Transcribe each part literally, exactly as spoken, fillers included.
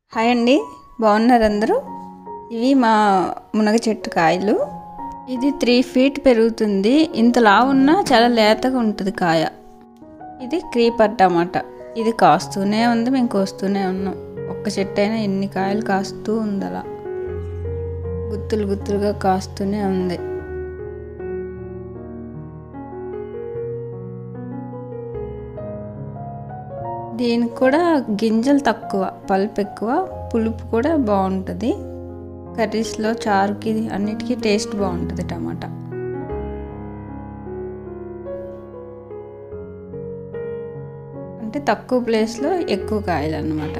Hi అండి, బాగున్నారు అందరూ. ఇవి మా మునగ చెట్టు కాయలు. ఇది త్రీ ఫీట్ పెరుగుతుంది. ఇంతలా ఉన్నా చాలా లేతగా ఉంటుంది కాయ. ఇది క్రీపర్ టమాటా. ఇది కాస్తూనే ఉంది, మేము కోస్తూనే ఉన్నాం. ఒక్క చెట్టు అయినా ఎన్ని కాయలు కాస్తూ ఉంది, అలా గుత్తులు గుత్తులుగా కాస్తూనే ఉంది. దీనికి కూడా గింజలు తక్కువ, పల్పు ఎక్కువ, పులుపు కూడా బాగుంటుంది. కర్రీస్లో, చారుకి, అన్నిటికీ టేస్ట్ బాగుంటుంది టమాటా. అంటే తక్కువ ప్లేస్లో ఎక్కువ కాయలు అన్నమాట.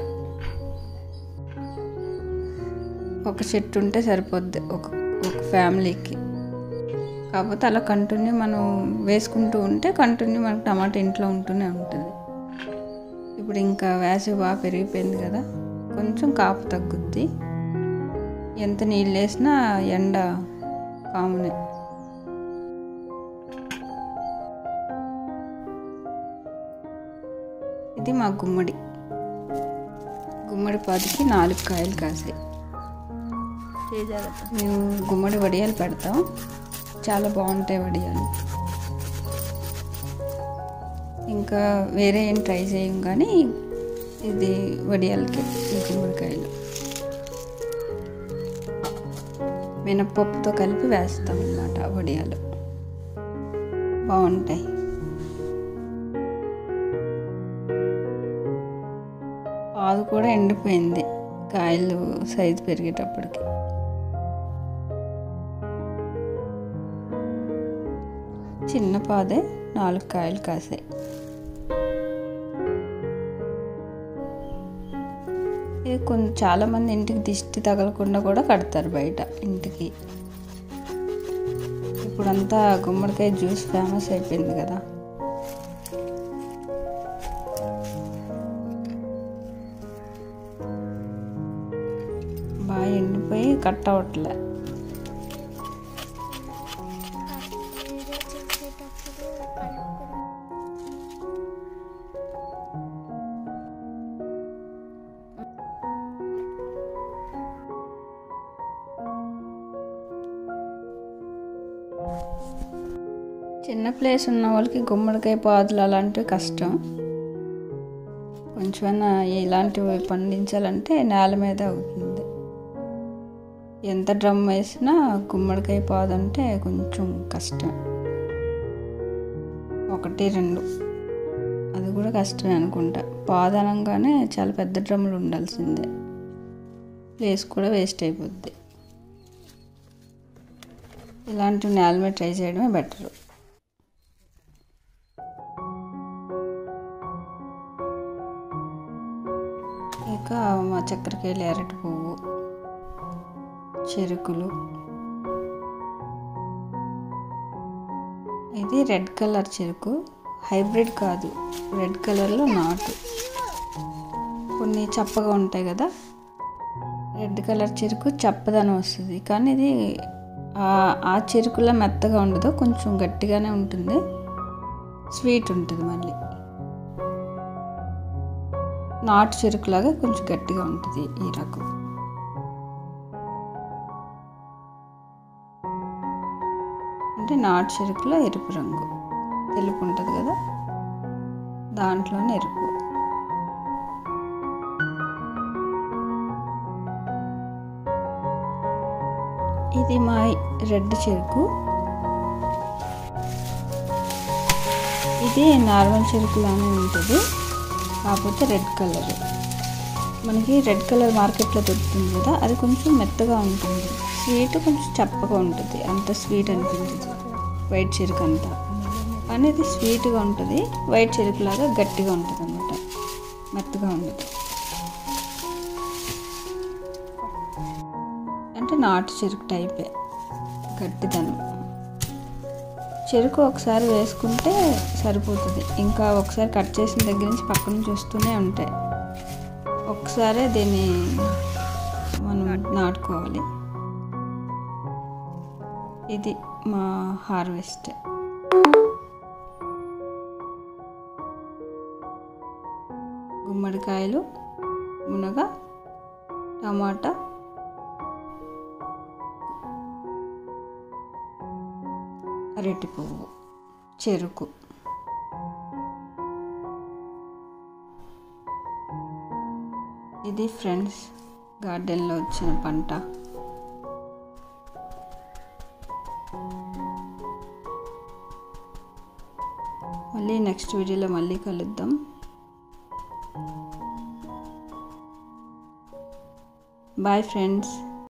ఒక చెట్టు ఉంటే సరిపోద్ది ఒక ఒక ఫ్యామిలీకి. కాకపోతే అలా కంటిన్యూ మనం వేసుకుంటూ ఉంటే కంటిన్యూ మనకు టమాటా ఇంట్లో ఉంటూనే ఉంటుంది. ఇప్పుడు ఇంకా వేసవి బాగా పెరిగిపోయింది కదా, కొంచెం కాపు తగ్గుద్ది. ఎంత నీళ్ళు వేసినా ఎండ కామనే. ఇది మా గుమ్మడి. గుమ్మడి పాదికి నాలుగు కాయలు కాసాయి. మేము గుమ్మడి వడియాలు పెడతాం, చాలా బాగుంటాయి వడియాలు. ఇంకా వేరే ఏం ట్రై చేయం, కానీ ఇది వడియాలకి ఈ గుమ్మడికాయలు మినప్పప్పుతో కలిపి వేస్తాం అన్నమాట. వడియాలు బాగుంటాయి. పాదు కూడా ఎండిపోయింది కాయలు సైజు పెరిగేటప్పటికి. చిన్న పాదే నాలుగు కాయలు కాసాయి. ఇది కొంచెం చాలామంది ఇంటికి దిష్టి తగలకుండా కూడా కడతారు బయట ఇంటికి. ఇప్పుడంతా గుమ్మడికాయ జ్యూస్ ఫేమస్ అయిపోయింది కదా. బాగా ఎండిపోయి కట్ అవట్లే. చిన్న ప్లేస్ ఉన్న వాళ్ళకి గుమ్మడికాయ పాదులు అలాంటివి కష్టం. కొంచెమైనా ఇలాంటివి పండించాలంటే నేల మీద అవుతుంది. ఎంత డ్రమ్ వేసినా గుమ్మడికాయ పాదు అంటే కొంచెం కష్టం. ఒకటి రెండు అది కూడా కష్టమే అనుకుంటా. పాదు అనగానే చాలా పెద్ద డ్రమ్ములు ఉండాల్సిందే, ప్లేస్ కూడా వేస్ట్ అయిపోద్ది. ఇలాంటివి నేల మీద ట్రై చేయడమే బెటరు. ఇక మా చక్కెరకేళి, అరటి పువ్వు, చెరుకులు. ఇది రెడ్ కలర్ చెరుకు, హైబ్రిడ్ కాదు, రెడ్ కలర్లో నాటు. కొన్ని చప్పగా ఉంటాయి కదా, రెడ్ కలర్ చెరుకు చప్పదనం వస్తుంది. కానీ ఇది ఆ చెరుకులా మెత్తగా ఉండదు, కొంచెం గట్టిగానే ఉంటుంది, స్వీట్ ఉంటుంది. మళ్ళీ నాటు చెరుకులాగా కొంచెం గట్టిగా ఉంటుంది ఈ రకం. అంటే నాటు చెరుకులో ఎరుపు రంగు, తెలుపు ఉంటుంది కదా, దాంట్లోనే ఎరుపు. ఇది మా రెడ్ చెరుకు. ఇది నార్మల్ చెరుకులానే ఉంటుంది, కాకపోతే రెడ్ కలర్. మనకి రెడ్ కలర్ మార్కెట్లో దొరుకుతుంది కదా, అది కొంచెం మెత్తగా ఉంటుంది, స్వీట్ కొంచెం చప్పగా ఉంటుంది, అంత స్వీట్ అనిపించదు వైట్ చెరుకు అంతా. కానీ ఇది స్వీట్గా ఉంటుంది, వైట్ చెరుకులాగా గట్టిగా ఉంటుంది అన్నమాట, మెత్తగా ఉండదు. అంటే నాటు చెరుకు టైపే, గట్టిదనం. చెరుకు ఒకసారి వేసుకుంటే సరిపోతుంది, ఇంకా ఒకసారి కట్ చేసిన దగ్గర నుంచి పక్క నుంచి వస్తూనే ఉంటాయి. ఒకసారి దీన్ని మనం నాటుకోవాలి. ఇది మా హార్వెస్ట్. గుమ్మడికాయలు, మునగ, టమాటా, అరటి పువ్వు, చెరుకు. ఇది ఫ్రెండ్స్ గార్డెన్లో వచ్చిన పంట. మళ్ళీ నెక్స్ట్ వీడియోలో మళ్ళీ కలుద్దాం. Bye friends.